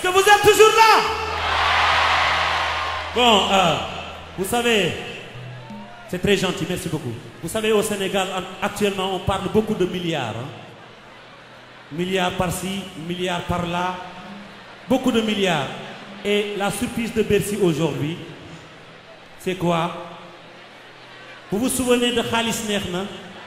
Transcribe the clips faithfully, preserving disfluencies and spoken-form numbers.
que vous êtes toujours là? Bon, euh, vous savez, c'est très gentil, merci beaucoup. Vous savez, au Sénégal, actuellement, on parle beaucoup de milliards. Hein? Milliards par-ci, milliards par-là, beaucoup de milliards. Et la surprise de Bercy aujourd'hui, c'est quoi? Vous vous souvenez de Khalis Nekhna?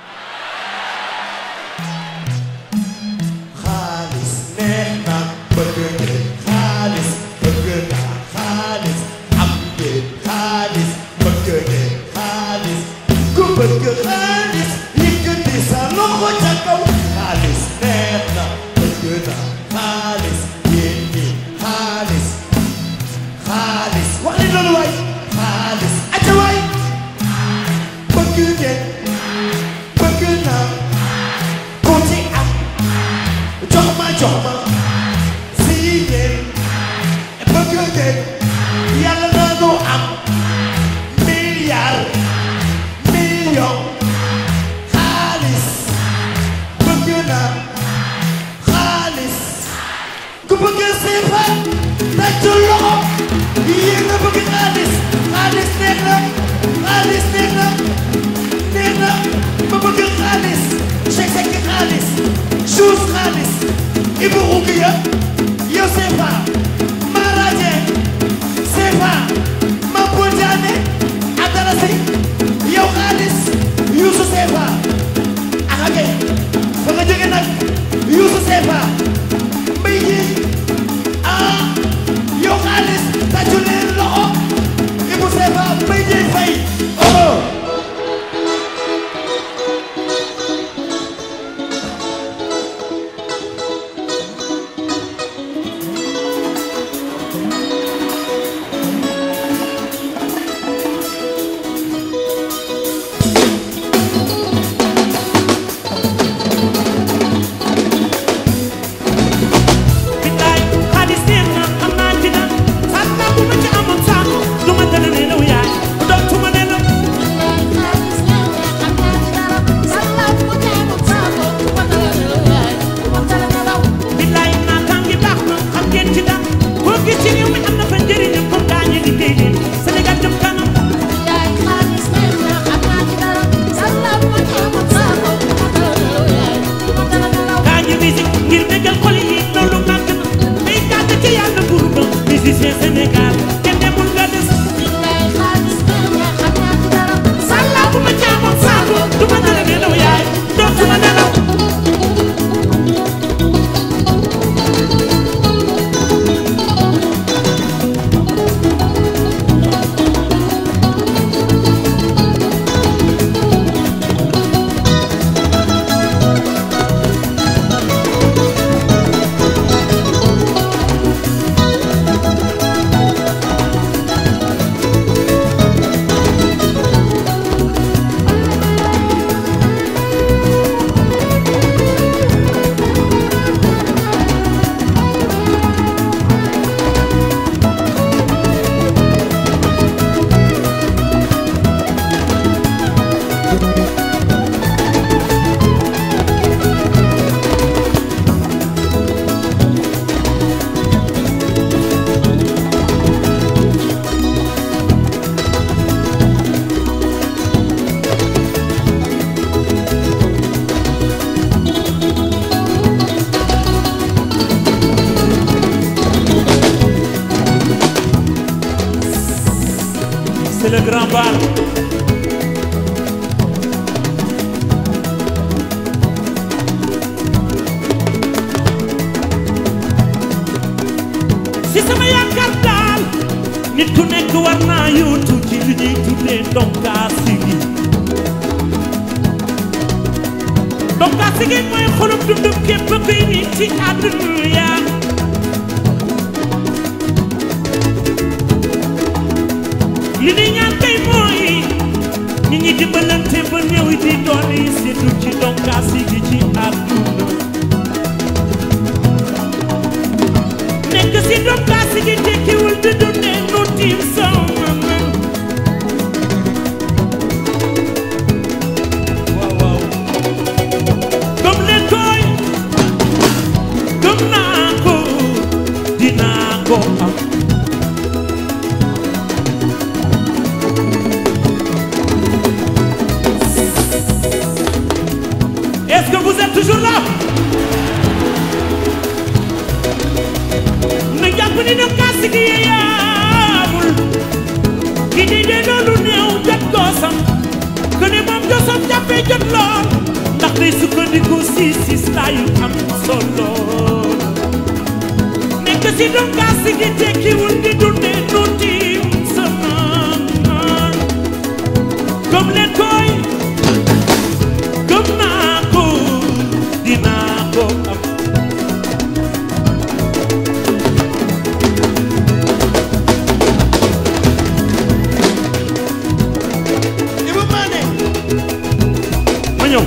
Khalis Nekhna, bëgg Khalis, bëgg Khalis, am ngeen Khalis, bëgg Khalis, ku bëgg Khalis, yëkkati sa loxo ca kaw. Khalis Nekhna, bëgg Khalis, yéen ñi Khalis, Khalis, wax leen loolu waay. Khalis, aca waay. Bëgg ngeen, bëgg naa, ku ci am, jox ma jox ma, si ngeen, bëgg ngeen, yàlla na nu am, milliard, million, Khalis, bëgg naa, Khalis, ku bëgg Sefa, tàccu loxo, yéen a bëgg Khalis, Khalis neex na, Khalis neex na, neex na, ma bëgg Khalis, Cheikh Seck Khalis, Chous Khalis, Ibou Rougiya, yow Sefa, Mara Dieng, Sefa, Mampou Diané, Abdallah Sy, yow Khalis, Youssou Sefa, akage, fa nga jóge nag, Youssou Sefa, mbay yi, ah, yow Khalis, tàccu leen loxo, Ibou Sefa, mbay yi fay, oh. C'est le grand bal. Si sama yaakaar daal nit ku nekk war naa yóotu ci li ñuy tuddee donkaasi gi. Donkaasi gi mooy xolum dundum képp kuy nit ci àdduna yaa. li ni ñaan tey mooy nit ñi dimbalante ba néew di doole yi seetu ci donkaasi gi ci àdduna. nekk si donkaasi gi tekkiwul di dundee nu tiim sama man. waaw waaw gëm leen koy gëm naa ko dinaa ko am. Est-ce que vous êtes toujours là? Na jàpp ni na kaas gi yaamul ki di de loolu néew jot goosam que ne moom goosam jàppee jot lool ndax day sukkandiku si si saa yu am solo nekk si doon kaas gi tekkiwul di dundee nu tiim sama comme leen koy gëm naa ko dinaa ko am. Ibou Mané ma ñëw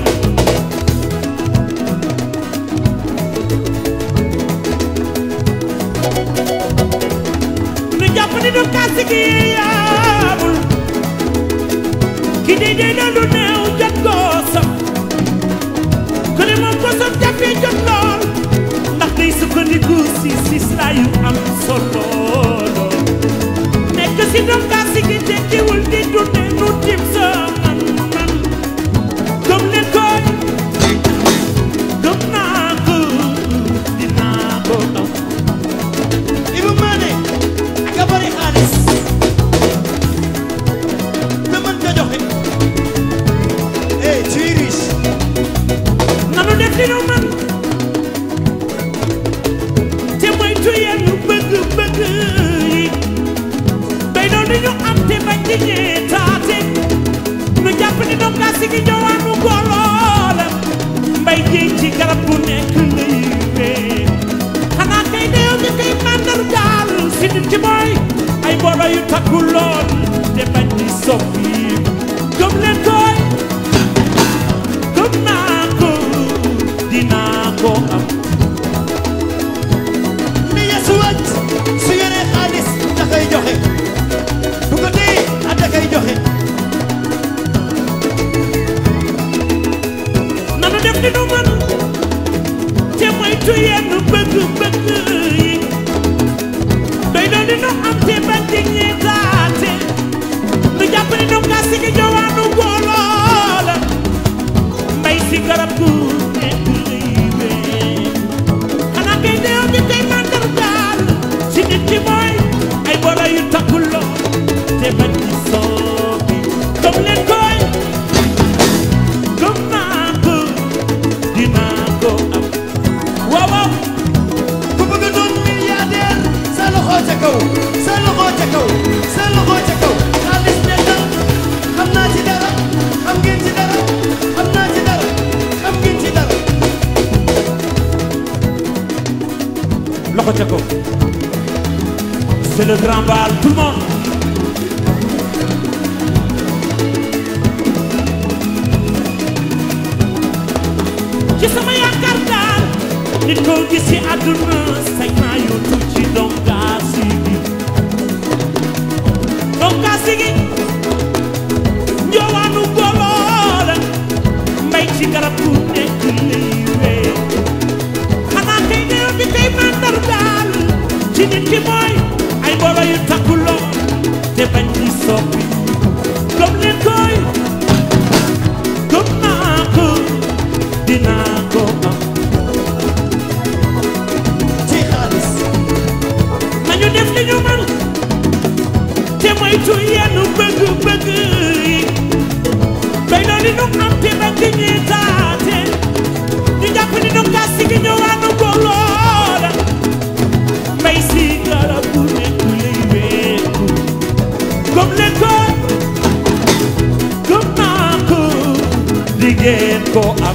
nu jàpp ni du kaas gi yaabul ki dey dey na lu néew jot goosam que ne moom goosam jàppee jot lool ndax day sukkandiku si si saa yu am solo nekk si doon kaas gi tekkiwul di dunde nu tim sa man man gëm leen koy gëm naa ko dinaa ko am. Ibou Mané ak a bari xaalis te mën nga joxe eh tu es riche nanu def li nu man te moytu yenn bëgg-bëgg yi bay doon li ñu am te bañ di ñeetaate nu jàpp ni doom kaa sigi jowaanu goloola mbay jéy ci garab bu nekk lay wee xanaa kay deew ñu koy màndargaal si nit ki mooy ay boolo yu takku lool te bañ di soppi gëm leen koy gëm naa ko dinaa ko am. ni Yeesu wàcc su yoree xaalis da koy joxe bu ko téye at da koy joxe nanu def li nu mën te moytu yenn bëgg-bëgg yi doy doon li nu am te bañ di ñeetaate nu jàpp ni nu kaa sigi jowaanu goloola mbay si garab gu nekk lay wee xanaa kay deew ñu koy màndargaal si nit ki mooy ay boro yu takku lool te bañ di soppi gëm leen koy gëm naa ko dinaa ko am. waaw waaw ku bëgg a doon milliardaire sa loxo ca kaw sa loxo ca kaw sa loxo ca kaw xaalis nekkal xam naa ci dara xam ngeen ci dara xam naa ci dara xam ngeen ci dara loxo ca kaw c'est le grand bal tout le monde. ci sama yaakaar daal nit koo gis ci àdduna sañ naa yóotu ci dongaa sigi dongaa sigi njoowaanu goloola mbay ci garab bu nekk lay wee xanaa kay néew bi kay màndargaal ci nit ki mooy ay boolo yu takku lool te bañ di soppi gëm leen koy gëm naa ko dinaa ko am. ci xaalis nañu def li ñu mën te moytu yenn bëgg-bëgg yi bay doon li nu am te bañ di ñeetaate ñu jàpp ni nu kaa sigi ñëwaanu goloola mbay si garab bu nekk lay weeku gëm leen ko gëm naa ko di ngeen ko am.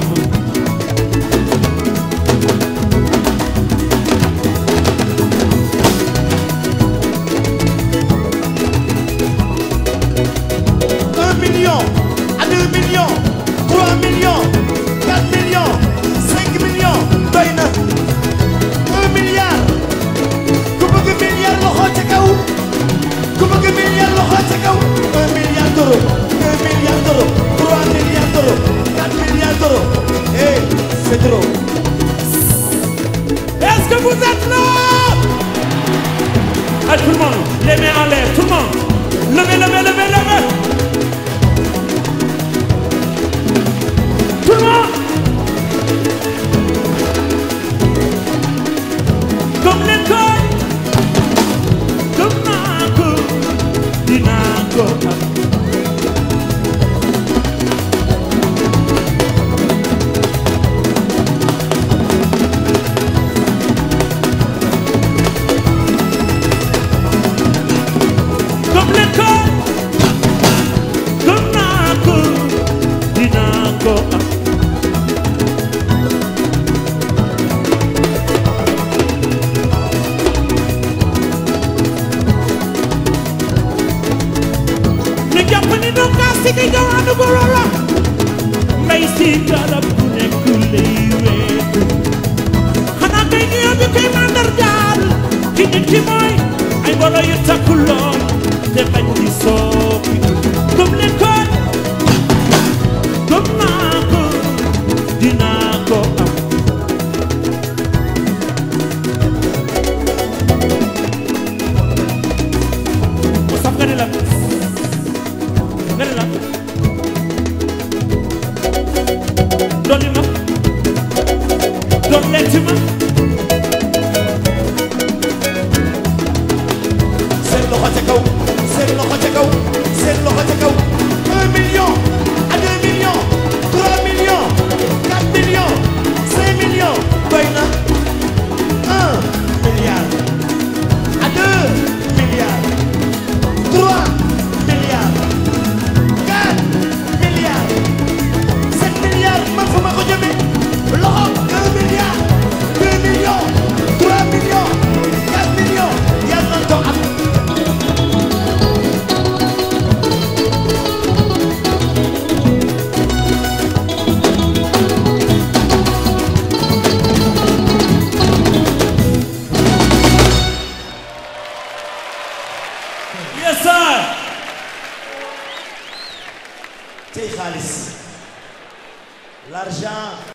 un million à deux millions trois millions quatre millions cinq millions doy na un milliard ku bëgg milliard loxo ca kaw ku bëgg milliard loxo ca kaw un milliard d'euros deux milliards d'euros trois milliards d'euros quatre milliards d'euros Allez, tout le monde, les mains en l'air, tout le monde. Levez, levez, levez, levez. Tout le monde. Comme l'école. Comme Nako. Dinako. Sidi Jawanu Gorora May si garab bu nekk lay weetu xanaa kay ñëw bi koy mandargaal ci nit ki mooy ay mbooloo yu takku lool te bañ di soppi gëm leen ko gëm naa ko dinaa ko am mu saf nga ne la nga ne la dolli ma dolleeti ma seen loxo ca kaw seen loxo ca kaw seen loxo ca kaw un million à deux millions trois millions quatre millions cinq millions doy na un milliard à deux milliards trois milliards quatre milliards sept milliards man fa ma ko jëmee loxo un milliard deux millions trois millions quatre millions yàlla na ko am. Yes sir. Tey xaalis l'argent